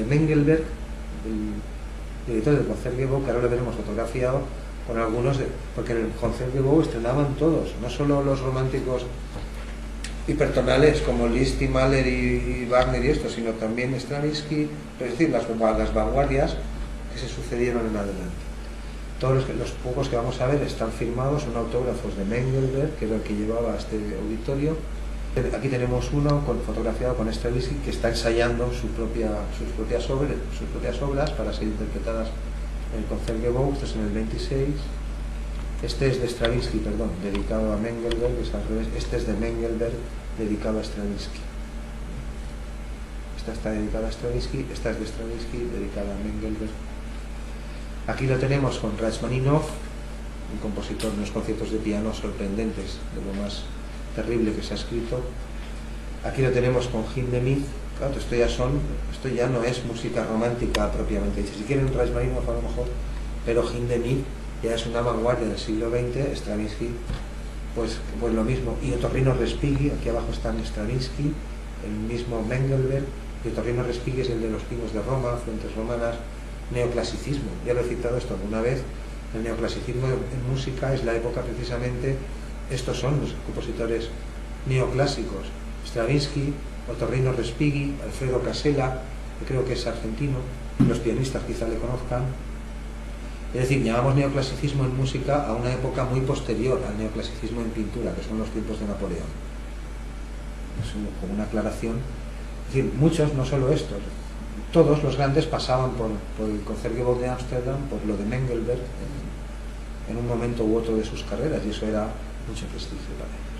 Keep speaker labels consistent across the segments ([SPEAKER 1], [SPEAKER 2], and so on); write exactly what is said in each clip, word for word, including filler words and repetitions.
[SPEAKER 1] Mengelberg, el director del Concertgebouw, que ahora lo veremos fotografiado con algunos, de, porque en el Concertgebouw estrenaban todos, no solo los románticos hipertonales como Liszt y Mahler y, y Wagner y esto, sino también Stravinsky, es decir, las, las vanguardias que se sucedieron en adelante. Todos los, los pocos que vamos a ver están firmados, son autógrafos de Mengelberg, que era el que llevaba este auditorio. Aquí tenemos uno con, fotografiado con Stravinsky, que está ensayando su propia, sus, propias obras, sus propias obras para ser interpretadas en el Concertgebouw. Esto es en el veintiséis. Este es de Stravinsky, perdón, dedicado a Mengelberg, es al revés. Este es de Mengelberg, dedicado a Stravinsky. Esta está dedicada a Stravinsky, esta es de Stravinsky, dedicada a Mengelberg. Aquí lo tenemos con Rachmaninoff, un compositor de unos conciertos de piano sorprendentes, de lo más terrible que se ha escrito. Aquí lo tenemos con Hindemith. Claro, esto ya son, esto ya no es música romántica propiamente dicha. Si quieren Rachmaninoff a lo mejor, pero Hindemith ya es una vanguardia del siglo veinte. Stravinsky, pues, pues lo mismo. Y Otorrino Respighi, aquí abajo están Stravinsky, el mismo Mengelberg, y Otorrino Respighi es el de los pinos de Roma, fuentes romanas, neoclasicismo. Ya lo he citado esto alguna vez. El neoclasicismo en música es la época precisamente. Estos son los compositores neoclásicos: Stravinsky, Otorrino Respighi, Alfredo Casella, que creo que es argentino, los pianistas quizá le conozcan. Es decir, llamamos neoclasicismo en música a una época muy posterior al neoclasicismo en pintura, que son los tiempos de Napoleón. Es como una aclaración. Es decir, muchos, no solo estos, todos los grandes pasaban por, por el Concertgebouw de Ámsterdam, por lo de Mengelberg, en, en un momento u otro de sus carreras, y eso era mucho prestigio para ellos.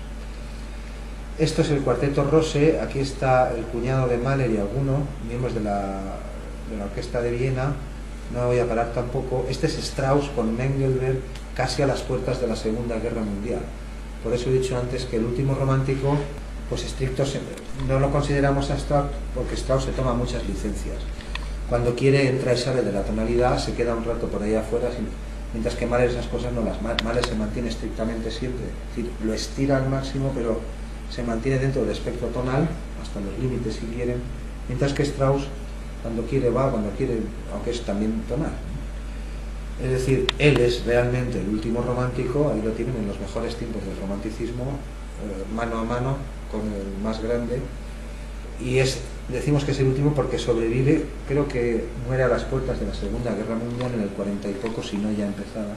[SPEAKER 1] Esto es el cuarteto Rose. Aquí está el cuñado de Mahler y algunos miembros de la, de la orquesta de Viena. No voy a parar tampoco. Este es Strauss con Mengelberg, casi a las puertas de la Segunda Guerra Mundial. Por eso he dicho antes que el último romántico, pues estricto, no lo consideramos abstracto, porque Strauss se toma muchas licencias. Cuando quiere entra y sale de la tonalidad, se queda un rato por ahí afuera, mientras que Mahler esas cosas no las... Mahler se mantiene estrictamente siempre, es decir, lo estira al máximo, pero se mantiene dentro del espectro tonal, hasta los límites si quieren, mientras que Strauss, cuando quiere va, cuando quiere, aunque es también tonal. Es decir, él es realmente el último romántico, ahí lo tienen en los mejores tiempos del romanticismo, eh, mano a mano con el más grande, y es, decimos que es el último porque sobrevive, creo que muere a las puertas de la Segunda Guerra Mundial en el cuarenta y poco, si no ya empezada.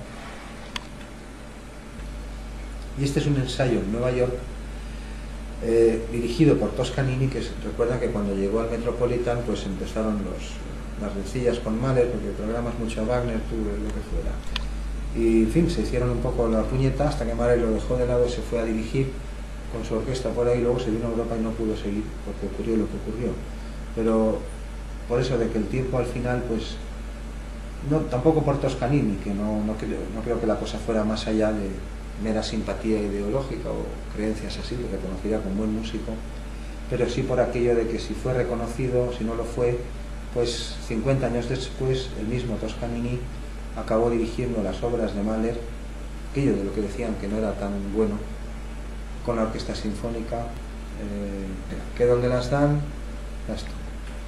[SPEAKER 1] Y este es un ensayo en Nueva York, eh, dirigido por Toscanini, que es, recuerda que cuando llegó al Metropolitan pues empezaron los, las rencillas con Mahler, porque programas mucho a Wagner, tú, lo que fuera. Y en fin, se hicieron un poco la puñeta hasta que Mahler lo dejó de lado, se fue a dirigir con su orquesta por ahí, luego se vino a Europa y no pudo seguir porque ocurrió lo que ocurrió. Pero por eso de que el tiempo al final, pues no, tampoco por Toscanini, que no, no, creo, no creo que la cosa fuera más allá de mera simpatía ideológica o creencias así, lo reconocía como buen músico, pero sí por aquello de que si fue reconocido, si no lo fue, pues cincuenta años después el mismo Toscanini acabó dirigiendo las obras de Mahler, aquello de lo que decían que no era tan bueno, con la orquesta sinfónica, eh, que donde las dan, las toman.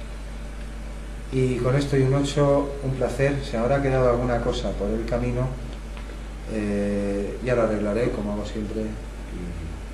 [SPEAKER 1] Y con esto y un ocho, un placer. Si habrá quedado alguna cosa por el camino, eh, ya lo arreglaré, como hago siempre. Y